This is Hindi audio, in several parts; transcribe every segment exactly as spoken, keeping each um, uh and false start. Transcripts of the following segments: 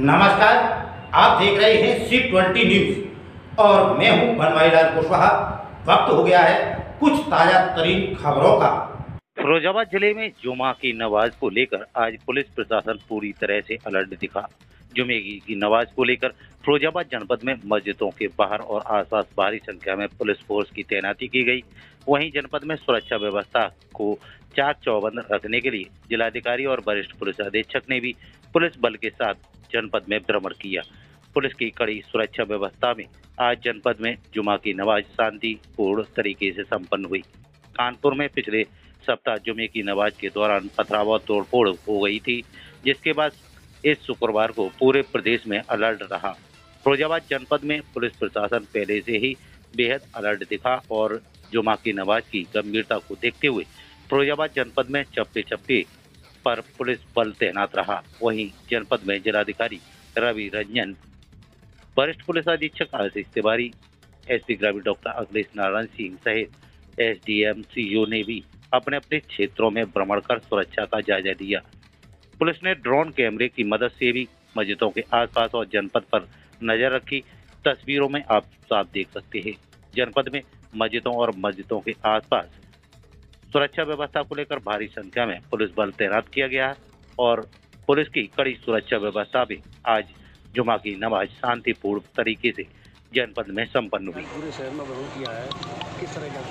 नमस्कार, आप देख रहे हैं सी ट्वेंटी न्यूज और मैं हूं बनवारीलाल कुशवाहा। वक्त हो गया है कुछ ताजा तरीन खबरों का। फिरोजाबाद जिले में जुमा की नमाज को लेकर आज पुलिस प्रशासन पूरी तरह से अलर्ट दिखा। जुमे की नमाज को लेकर फिरोजाबाद जनपद में मस्जिदों के बाहर और आसपास भारी संख्या में पुलिस फोर्स की तैनाती की गई। वहीं जनपद में सुरक्षा व्यवस्था को चाक चौबंद रखने के लिए जिलाधिकारी और वरिष्ठ पुलिस अधीक्षक ने भी पुलिस बल के साथ जनपद में भ्रमण किया। पुलिस की कड़ी सुरक्षा व्यवस्था में आज जनपद में जुमा की नमाज शांतिपूर्ण तरीके से संपन्न हुई। कानपुर में पिछले सप्ताह जुमे की नमाज के दौरान पथराव तोड़फोड़ हो गई थी, जिसके बाद इस शुक्रवार को पूरे प्रदेश में अलर्ट रहा। फिरोजाबाद जनपद में पुलिस प्रशासन पहले से ही बेहद अलर्ट दिखा और जुमा की नमाज की गंभीरता को देखते हुए फिरोजाबाद जनपद में चप्पे चप्पे पर पुलिस बल तैनात रहा। वहीं जनपद में जिलाधिकारी रवि रंजन, वरिष्ठ पुलिस अधीक्षक आशीष तिवारी, एसपी ग्रामीण डॉक्टर अखिलेश नारायण सिंह सहित एसडीएम सीओ ने भी अपने अपने क्षेत्रों में भ्रमण कर सुरक्षा का जायजा लिया। पुलिस ने ड्रोन कैमरे की मदद से भी मस्जिदों के आसपास और जनपद पर नजर रखी। तस्वीरों में आप साफ देख सकते हैं, जनपद में मस्जिदों और मस्जिदों के आसपास सुरक्षा व्यवस्था को लेकर भारी संख्या में पुलिस बल तैनात किया गया है और पुलिस की कड़ी सुरक्षा व्यवस्था में आज जुमा की नमाज शांतिपूर्ण तरीके से जनपद में संपन्न हुई। पूरे शहर में भ्रमण किया है, किस तरह का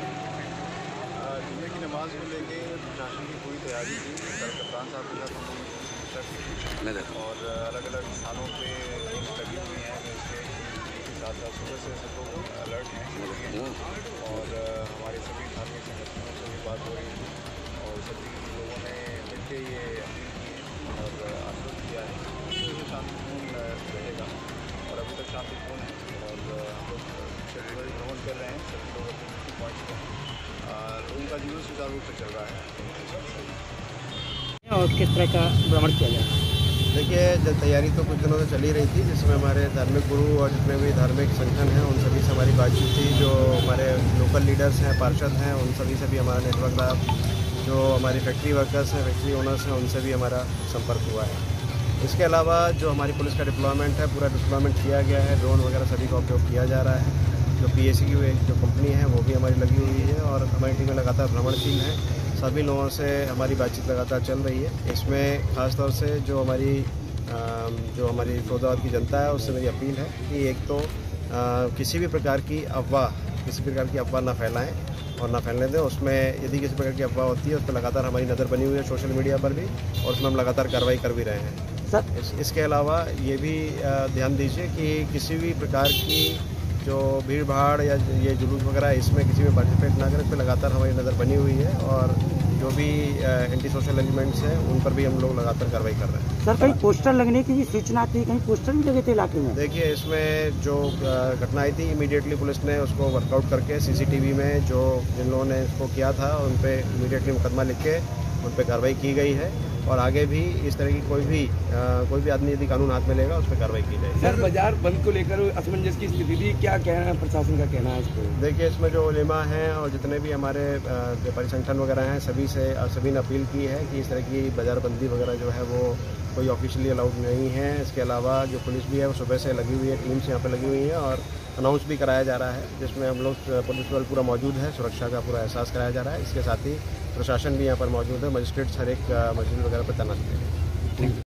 जुमे की नमाज को लेके प्रशासन की पूरी तैयारी थी। कल कप्तान साहब के साथ हम लोग और अलग अलग स्थानों पे लगी हुई हैं। इसके साथ साथ सुबह से सब लोग अलर्ट हैं और हमारे सभी धार्मिक संगठनों से भी बात हो रही है और सभी लोगों ने मिलकर ये अपील की और आश्वस्त किया है कि शांतिपूर्ण रहेगा और अभी तक शांतिपूर्ण है और हम लोग क्षेत्र में भ्रमण कर रहे हैं। सभी लोग अपने ड्यूटी पॉइंट्स पर लोगों का जीवन सुचारू रूप से चल रहा है। और किस तरह का भ्रमण किया जाए? देखिए, जब तैयारी तो कुछ दिनों से चली रही थी, जिसमें हमारे धार्मिक गुरु और जितने भी धार्मिक संगठन हैं उन सभी से हमारी बातचीत थी। जो हमारे लोकल लीडर्स हैं, पार्षद हैं, उन सभी से भी हमारा नेटवर्क रहा। जो हमारी फैक्ट्री वर्कर्स हैं, फैक्ट्री ओनर्स हैं, उनसे भी हमारा संपर्क हुआ है। इसके अलावा जो हमारी पुलिस का डिप्लॉयमेंट है, पूरा डिप्लॉयमेंट किया गया है। ड्रोन वगैरह सभी का उपयोग किया जा रहा है। जो पी एस सी की जो कंपनी है वो भी हमारी लगी हुई है और हमारी टीमें लगातार भ्रमणशील हैं। सभी लोगों से हमारी बातचीत लगातार चल रही है। इसमें ख़ास तौर से जो हमारी जो हमारी फिरोजाबाद की जनता है उससे मेरी अपील है कि एक तो किसी भी प्रकार की अफवाह किसी प्रकार की अफवाह ना फैलाएं और ना फैलने दें। उसमें यदि किसी प्रकार की अफवाह होती है उस पर लगातार हमारी नज़र बनी हुई है सोशल मीडिया पर भी, और उसमें हम लगातार कार्रवाई कर भी रहे हैं सर। इस, इसके अलावा ये भी ध्यान दीजिए कि किसी भी प्रकार की जो भीड़ भाड़ या ये जुलूस वगैरह इसमें किसी में पार्टिसिपेट ना करें, इस पर लगातार हमारी नज़र बनी हुई है और जो भी एंटी सोशल एलिमेंट्स हैं उन पर भी हम लोग लगातार कार्रवाई कर रहे हैं। सर, कहीं पोस्टर लगने की भी सूचना थी, कहीं पोस्टर भी लगे थे इलाके में? देखिए, इसमें जो घटना आई थी इमीडिएटली पुलिस ने उसको वर्कआउट करके सीसीटीवी में जो जिन लोगों ने इसको किया था उन पे इमीडिएटली मुकदमा लिख के उन पे कार्रवाई की गई है और आगे भी इस तरह की कोई भी आ, कोई भी आदमी यदि कानून हाथ में लेगा उस पर कार्रवाई की जाएगी। सर, बाजार बंद को लेकर असमंजस की स्थिति थी, क्या कहना है प्रशासन का कहना है इस पर? देखिए, इसमें जो उलेमा हैं और जितने भी हमारे व्यापारी संगठन वगैरह हैं सभी से सभी ने अपील की है कि इस तरह की बाजार बंदी वगैरह जो है वो कोई ऑफिशियली अलाउड नहीं है। इसके अलावा जो पुलिस भी है वो सुबह से लगी हुई है, टीम्स यहाँ पर लगी हुई हैं और अनाउंस भी कराया जा रहा है, जिसमें हम लोग पुलिस बल पूरा मौजूद है, सुरक्षा का पूरा एहसास कराया जा रहा है। इसके साथ ही प्रशासन भी यहाँ पर मौजूद है, मजिस्ट्रेट्स हर एक मस्जिद वगैरह पर तैनात हैं।